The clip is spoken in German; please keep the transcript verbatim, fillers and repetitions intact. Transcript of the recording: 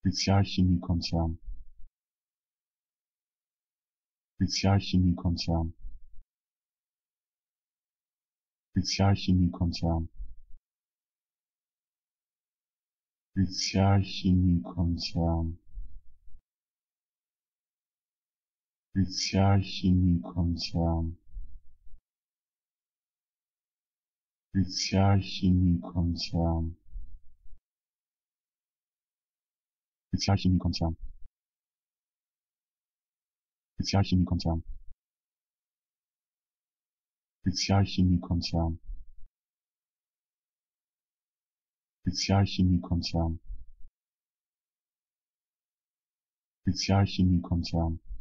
Spezialchemiekonzern, Spezialchemiekonzern, Spezialchemiekonzern, Spezialchemiekonzern, Spezialchemiekonzern, Spezialchemiekonzern, Spezialchemiekonzern, Spezialchemiekonzern, Spezialchemiekonzern, Spezialchemiekonzern, Spezialchemiekonzern.